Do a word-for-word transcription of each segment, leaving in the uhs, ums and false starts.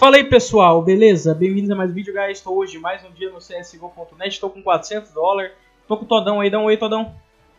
Fala aí pessoal, beleza? Bem-vindos a mais um vídeo, guys. Estou hoje mais um dia no C S G O ponto net. Estou com quatrocentos dólares. Estou com o Todão aí, dá um oi, Todão.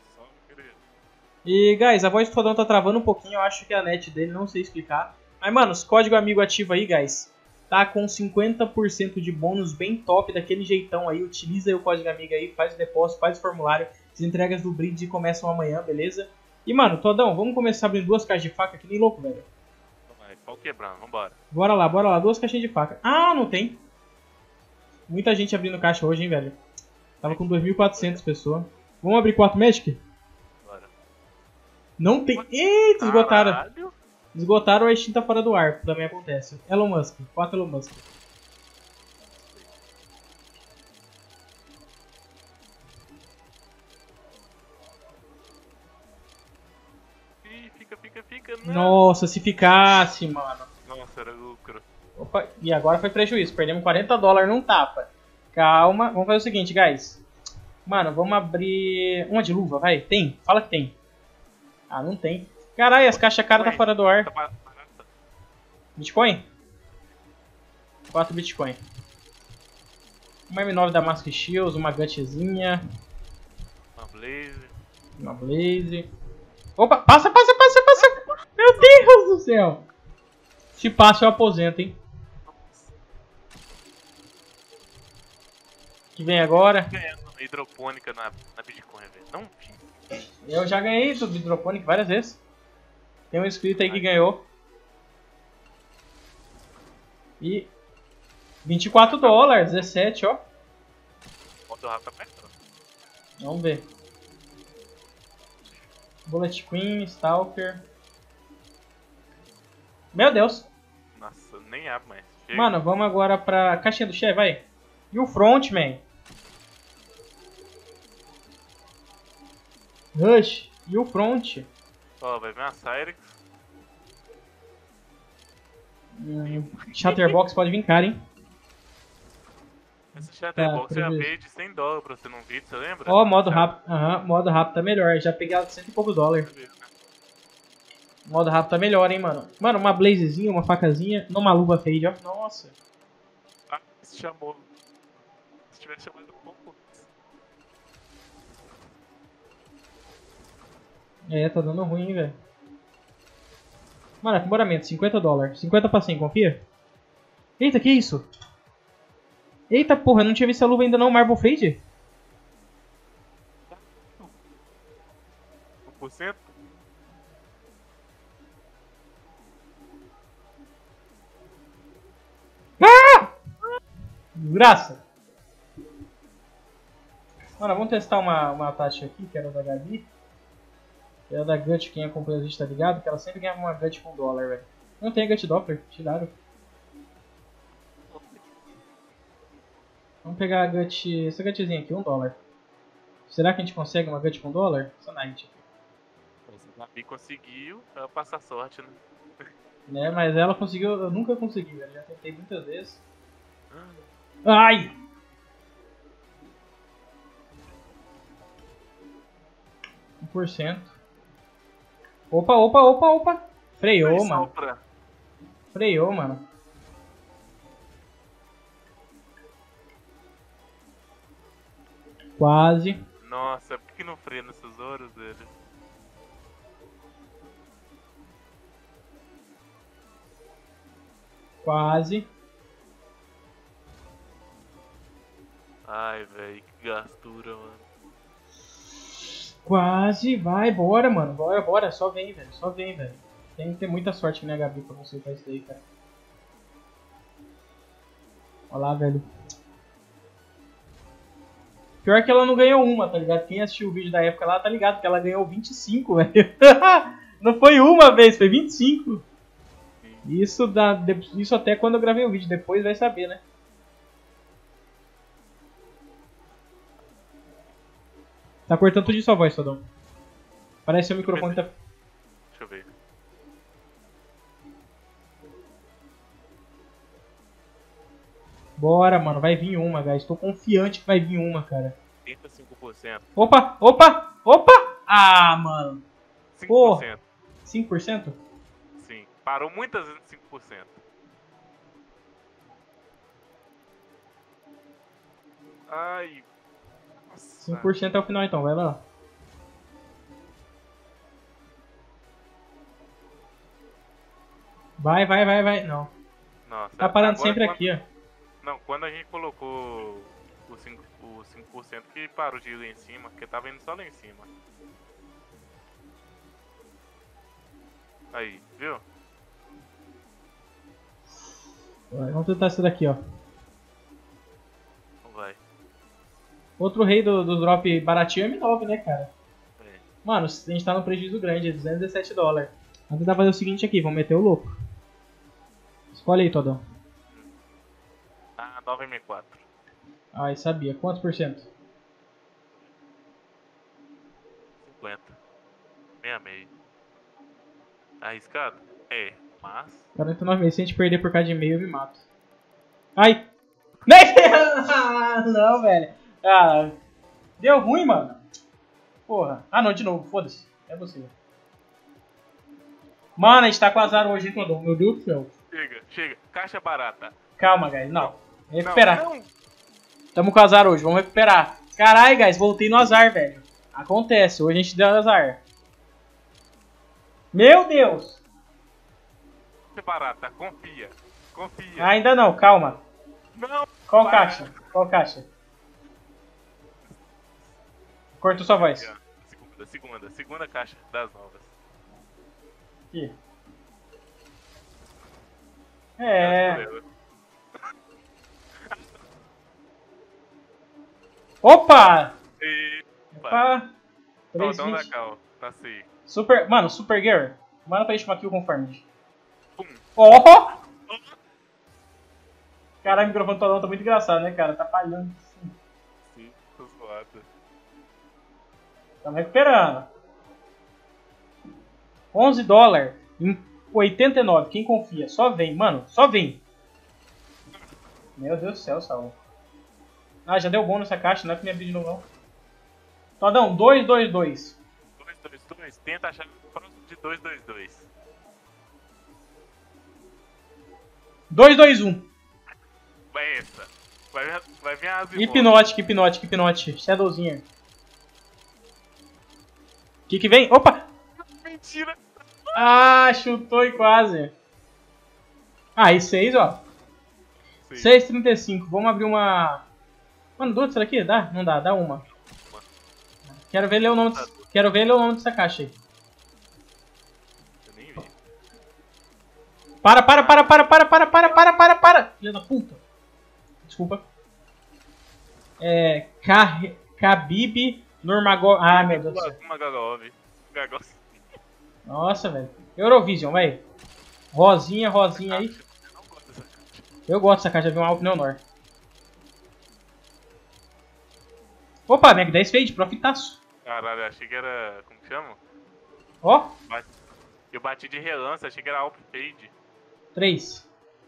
E guys, a voz do Todão tá travando um pouquinho. Eu acho que é a net dele, não sei explicar. Mas mano, os código amigo ativo aí, guys, tá com cinquenta por cento de bônus bem top, daquele jeitão aí. Utiliza aí o código amigo aí, faz o depósito, faz o formulário. As entregas do brinde começam amanhã, beleza? E mano, Todão, vamos começar abrindo duas caixas de faca, que nem louco, velho. Pau quebrando, vambora. Bora lá, bora lá, duas caixinhas de faca. Ah, não tem. Muita gente abrindo caixa hoje, hein, velho. Tava com dois mil e quatrocentas pessoas. Vamos abrir quatro Magic? Bora. Não tem. Eita, esgotaram. Caralho. Esgotaram, a Steam tá fora do ar. Também acontece. Elon Musk, quatro Elon Musk. Ih, fica, fica, fica. Não. Nossa, se ficasse, mano. Nossa, era lucro. Opa, e agora foi prejuízo. Perdemos quarenta dólares num tapa. Calma, vamos fazer o seguinte, guys. Mano, vamos abrir uma de luva, vai. Tem? Fala que tem. Ah, não tem. Caralho, as caixas caras tá fora do ar. Tá barata. Bitcoin? quatro Bitcoin. Uma M nove da Mask Shields, uma Gutzinha. Uma Blaze. Uma Blaze. Opa, passa, passa, passa, passa. Meu Deus do céu. Se passa eu aposento, hein. Que vem agora? Ganhando hidropônica na, na Bitcoin, velho. Não, filho. Eu já ganhei do Hydroponic várias vezes. Tem um inscrito aí que ganhou. E vinte e quatro dólares, dezessete, ó. Bota o rato apertando. Vamos ver. Bullet Queen, Stalker. Meu Deus. Nossa, nem abre mais. Chega. Mano, vamos agora pra caixinha do chefe, vai. E o front, man. Rush. E o front. Ó, vai vir uma Cyrex. Hum, Chatterbox pode vir caro, hein. Essa Chatterbox Tá, eu prejuízo. veio de cem dólares pra você num vídeo, você lembra? Ó, modo Sabe? rápido. Aham, modo rápido tá melhor. Já peguei ela de cento e poucos dólares. Modo rápido tá melhor, hein, mano. Mano, uma blazezinha, uma facazinha, numa luva fade, ó. Nossa. Ah, se chamou. Se tivesse chamado um pouco. É, tá dando ruim, hein, velho. Mano, aprimoramento, cinquenta dólares. cinquenta pra cem, confia? Eita, que isso? Eita, porra, eu não tinha visto a luva ainda não, Marble Fade? um por cento? Desgraça. Mano, vamos testar uma, uma taxa aqui, que era da Gabi. Que era da Gut, quem acompanha a gente tá ligado, que ela sempre ganhava uma Gut com dólar, velho. Não tem Gut Doppler, tiraram. Vamos pegar a Gut, essa Gutzinha aqui, um dólar. Será que a gente consegue uma Gut com dólar? Essa night. A Gabi conseguiu, ela passa sorte, né? Né, mas ela conseguiu, eu nunca consegui, velho. Já tentei muitas vezes. Ai! um por cento. Opa, opa, opa, opa! Freou, Aí mano. sopra. Freou, mano. Quase. Nossa, por que não freia nesses ouros dele? Quase. Ai, velho, que gastura, mano. Quase. Vai, bora, mano. Bora, bora. Só vem, velho. Só vem, velho. Tem que ter muita sorte que nem a Gabi pra você fazer isso daí, cara. Olha lá, velho. Pior que ela não ganhou uma, tá ligado? Quem assistiu o vídeo da época lá tá ligado que ela ganhou vinte e cinco, velho. Não foi uma vez, foi vinte e cinco. Isso, dá, isso até quando eu gravei o vídeo, depois vai saber, né? Tá cortando tudo de sua voz, Todão. Parece que o microfone tá... Deixa eu ver. Bora, mano, vai vir uma, guys. Tô confiante que vai vir uma, cara. trinta e cinco por cento. Opa, opa, opa! Ah, mano. cinco por cento. cinco por cento? Sim. Parou muitas vezes cinco por cento. Ai. Nossa. cinco por cento é o final então, vai lá. Vai, vai, vai, vai. Não. Nossa, Tá parando agora sempre quando- aqui, ó. Não, quando a gente colocou o cinco, o cinco por cento que parou de ir lá em cima, porque tava indo só lá em cima. Aí, viu? Vamos tentar esse daqui, ó. Não vai. Outro rei do, do drop baratinho é M nove, né, cara? É. Mano, a gente tá no prejuízo grande, é duzentos e dezessete dólares. Vamos tentar fazer o seguinte aqui, vamos meter o louco. Escolhe aí, Todão. Ah, nove sessenta e quatro. Ai, sabia. Quantos por cento? cinquenta. sessenta e seis. Arriscado? É, mas... quarenta e nove meses. Se a gente perder por causa de e-mail, eu me mato. Ai! Não, velho. Ah, deu ruim, mano. Porra. Ah, não, de novo. Foda-se. É você. Mano, a gente tá com azar hoje, hein, Todão? Meu Deus do céu. Chega, chega. Caixa barata. Calma, guys. Não. Recuperar. Não, não. Tamo com azar hoje. Vamos recuperar. Caralho, guys. Voltei no azar, velho. Acontece. Hoje a gente deu azar. Meu Deus. Caixa barata, confia. Confia. Ainda não. Calma. Não. Qual Para. caixa? Qual caixa? Cortou sua voz. Segunda, segunda. Segunda caixa das novas. Aqui. É. Opa! E... Opa! Todão trezentos e da vinte. cal. Tá assim. Super. Mano, Super Gear. Manda pra gente uma kill com farm. Pum. Ó! Caralho, o microfone do Todão tá muito engraçado, né, cara? Tá falhando. Sim, tô zoado. Estamos recuperando. onze dólares em oitenta e nove. Quem confia? Só vem, mano. Só vem. Meu Deus do céu, Saul. Ah, já deu bom nessa caixa. Não é que me abrir de novo, não. Todão, dois dois dois. dois dois dois. Tenta achar próximo de dois dois dois. dois dois um. Vai essa. Vai, vir- vai vir as Hipnótica, hipnótica, hipnótica. Shadowzinha. O que que vem? Opa! Mentira. Ah, chutou e quase. Ah, e seis, ó. Sim. seis trinta e cinco. Vamos abrir uma... Mano, duas será que dá? Não dá, dá uma. Quero ver ler o nome, quero ver ler o nome dessa caixa aí. Eu nem vi. Para, para, para, para, para, para, para, para, para, para. Filha da puta. Desculpa. É... Kah- Khabib Nurmagomedov. Ah, meu Deus do céu. Uma Gagov. Gagov. Nossa, velho. Eurovision, vai. Rosinha, rosinha aí. Eu não gosto dessa caixa. Eu gosto dessa caixa, já vi um Alp Neonor. Opa, Mac dez Fade, profitaço. Caralho, achei que era... Como que chama? Ó, Bate- Eu bati de relance, achei que era Alp Fade. três.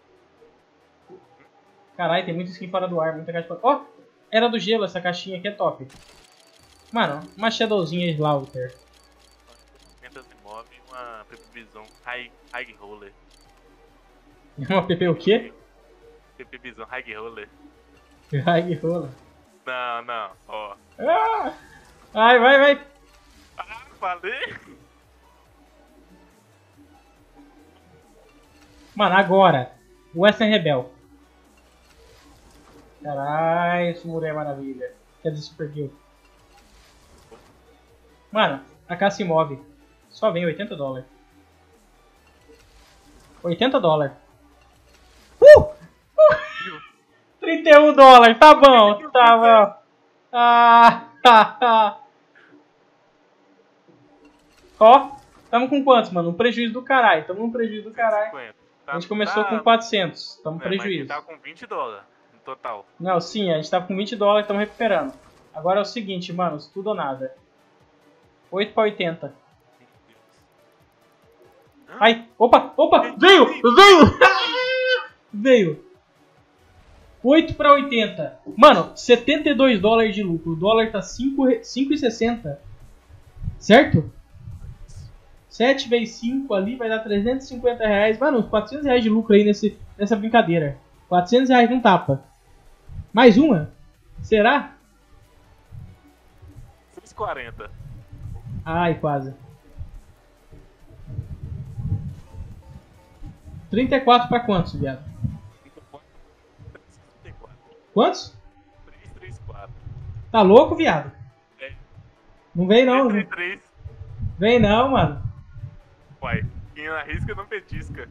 Caralho, tem muita skin fora do ar, muita caixa fora. Ó, era do gelo essa caixinha aqui, é top. Mano, uma Shadowzinha Slaughter. quinhentos e nove e uma P P Bison High, high Roller. Uma P P o quê? P P Bison High Roller. Ai, que rola. Não, não, ó. Ah! Vai, vai, vai. Ah, falei? Mano, agora. Western Rebel. Caralho, esse muro é maravilha. Quer dizer, Super Kill. Mano, a casa se move. Só vem oitenta dólares. oitenta dólares. Uh! Uh! trinta e um dólares. Tá bom, tá bom. Ah, ha, ha. Ó, tamo com quantos, mano? Um prejuízo do caralho. Tamo num prejuízo do caralho. cinquenta. A gente começou Tá- com quatrocentos. Tamo É, mas prejuízo. ele tá com vinte dólares no total. Não, sim, a gente tá com vinte dólares e estamos recuperando. Agora é o seguinte, mano, tudo ou nada. oito para oitenta. Ai, opa, opa, veio, veio, veio. oito para oitenta. Mano, setenta e dois dólares de lucro. O dólar tá cinco e sessenta. Certo? sete vezes cinco ali vai dar trezentos e cinquenta reais. Mano, uns quatrocentos reais de lucro aí nesse, nessa brincadeira. quatrocentos reais não tapa. Mais uma? Será? seis e quarenta. Ai, quase. trinta e quatro pra quantos, viado? Quantos? três três quatro. Tá louco, viado? É. Não vem não. três três três. Vem não, mano. Uai, quem arrisca não petisca.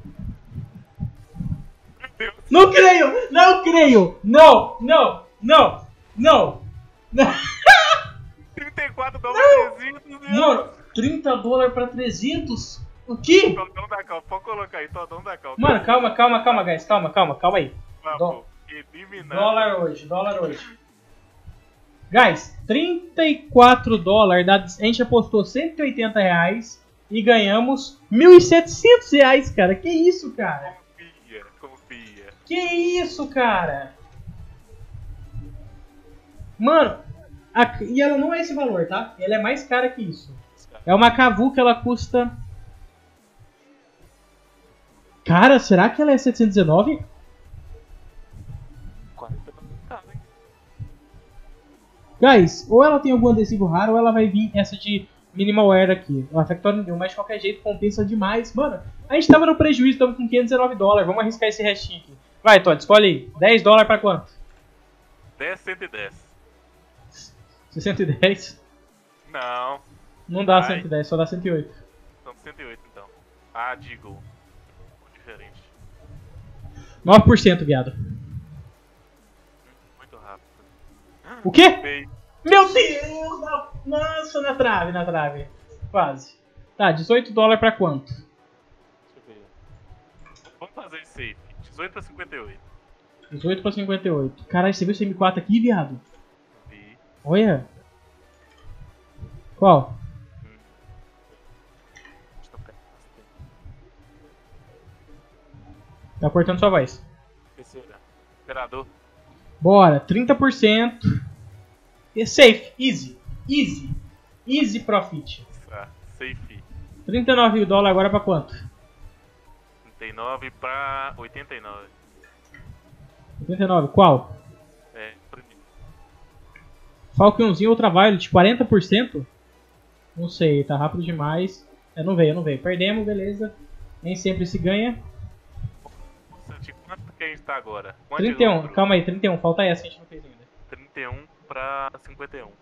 Meu Deus. Não creio! Não creio! Não! Não! Não! Não! Não! trinta e quatro dólares trezentos. Mano, trinta dólares pra trezentos? O quê? Todão da calma, pode colocar aí, Todão da calma. Mano, calma, calma, calma, guys. Calma, calma, calma aí. Papo, eliminado. Dólar hoje, dólar hoje. Guys, trinta e quatro dólares, dá- a gente apostou cento e oitenta reais e ganhamos mil e setecentos reais, cara. Que isso, cara? Confia, confia. Que isso, cara? Mano, a- e ela não é esse valor, tá? Ela é mais cara que isso. É uma Cavu que ela custa... Cara, será que ela é setecentos e dezenove? quarenta não tá, hein? Guys, ou ela tem algum adesivo raro ou ela vai vir essa de Minimal Wear aqui. A Factory não deu, mas de qualquer jeito compensa demais. Mano, a gente tava no prejuízo, estamos com quinhentos e dezenove dólares. Vamos arriscar esse restinho aqui. Vai, Todd, escolhe aí. dez dólares pra quanto? dez, cento e dez. cento e dez? Não, Não dá Vai. cento e dez, só dá cento e oito. são cento e oito então. Ah, digo. Diferente. nove por cento, viado. Muito rápido. O quê? Feio. Meu Deus! na- Nossa, na trave, na trave. Quase. Tá, dezoito dólares pra quanto? Deixa eu ver. Vamos fazer isso aí. dezoito pra cinquenta e oito. dezoito pra cinquenta e oito. Caralho, você viu esse M quatro aqui, viado? Vi. Olha. Qual? Hum. Deixa eu tocar. Tá cortando sua voz. Terceira. Imperador. Bora, trinta por cento. E safe, easy, easy, easy profit. Ah, safe. trinta e nove dólares agora pra quanto? trinta e nove pra oitenta e nove. oitenta e nove, qual? É, primeiro. Falconzinho Ultraviolet, quarenta por cento? Não sei, tá rápido demais. É, não veio, não veio. Perdemos, beleza. Nem sempre se ganha. De quanto que a gente tá agora? Quanto trinta e um, lucro? calma aí, trinta e um. Falta essa que a gente não fez ainda. trinta e um pra cinquenta e um.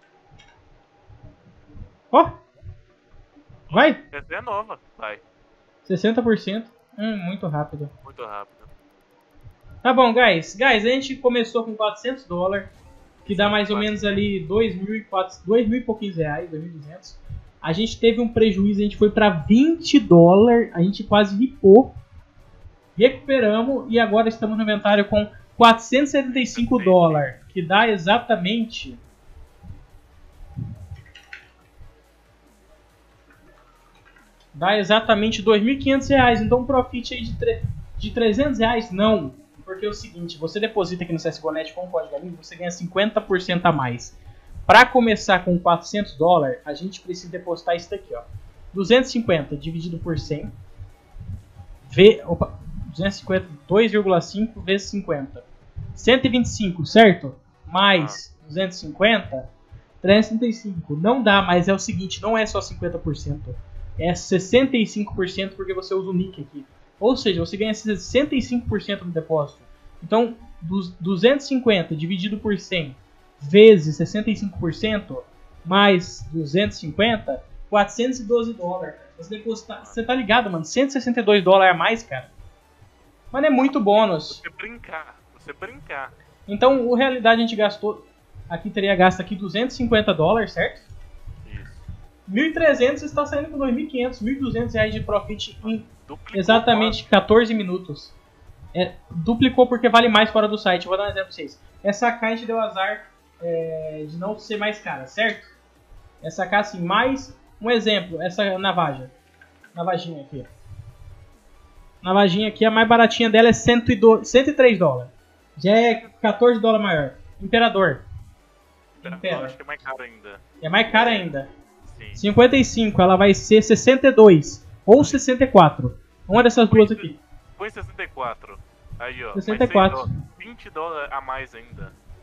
Ó! Vai! Essa é nova. Vai. sessenta por cento. Hum, muito rápido. Muito rápido. Tá bom, guys. Guys, a gente começou com quatrocentos dólares, que dá mais ou menos ali dois mil e quatrocentos, dois mil e pouquinhos reais, dois mil e duzentos. A gente teve um prejuízo, a gente foi pra vinte dólares, a gente quase ripou. Recuperamos e agora estamos no inventário com quatrocentos e setenta e cinco dólares, que dá exatamente... Dá exatamente dois mil e quinhentos reais, então um profit aí de, tre- de trezentos reais, não. Porque é o seguinte, você deposita aqui no C S G O ponto net com o código amigo, você ganha cinquenta por cento a mais. Para começar com quatrocentos dólares, a gente precisa depositar isso daqui, ó. duzentos e cinquenta dividido por cem, v, opa, duzentos e cinquenta, dois vírgula cinco vezes cinquenta. cento e vinte e cinco, certo? Mais duzentos e cinquenta, trezentos e trinta e cinco. Não dá, mas é o seguinte, não é só cinquenta por cento. É sessenta e cinco por cento porque você usa o nick aqui. Ou seja, você ganha sessenta e cinco por cento no depósito. Então, dos duzentos e cinquenta dividido por cem vezes sessenta e cinco por cento mais duzentos e cinquenta, quatrocentos e doze dólares. Você, deposita, você tá ligado, mano? cento e sessenta e dois dólares a mais, cara. Mano, é muito bônus. Você brincar. Você brincar. Então, o realidade a gente gastou... Aqui teria gasto aqui duzentos e cinquenta dólares, certo? Isso. mil e trezentos você está saindo com dois mil e quinhentos, mil e duzentos reais de profit em Duplicou exatamente quatorze minutos. É, duplicou porque vale mais fora do site. Vou dar um exemplo pra vocês. Essa A K a gente deu azar é, de não ser mais cara, certo? Essa A K assim, mais um exemplo, essa navaja. Navajinha aqui. Navajinha aqui, a mais baratinha dela é cento e dois, cento e três dólares. Já é quatorze dólares maior. Imperador. Imperador, Impera. acho que é mais caro ainda. É mais cara ainda. Sim. cinquenta e cinco, ela vai ser sessenta e dois ou sessenta e quatro. Uma dessas duas aqui. Põe sessenta e quatro. Aí, ó. sessenta e quatro. Mais seis dólares, vinte dólares a mais ainda.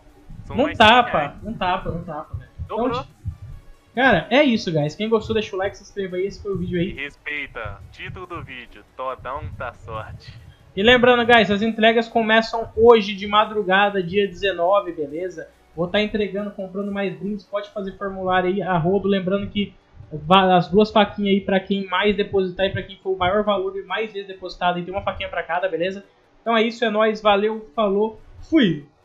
São Não mais cem tapa, reais. não tapa, não tapa, velho. Dobrou. Então, cara, é isso, guys. Quem gostou, deixa o like, se inscreva aí. Esse foi o vídeo E aí. respeita. Título do vídeo. Todão da sorte. E lembrando, guys, as entregas começam hoje de madrugada, dia dezenove, beleza? Vou estar entregando, comprando mais brindes. Pode fazer formulário aí, a rodo. Lembrando que as duas faquinhas aí pra quem mais depositar e pra quem for o maior valor e mais vezes depositado. E tem uma faquinha pra cada, beleza? Então é isso, é nóis. Valeu, falou, fui!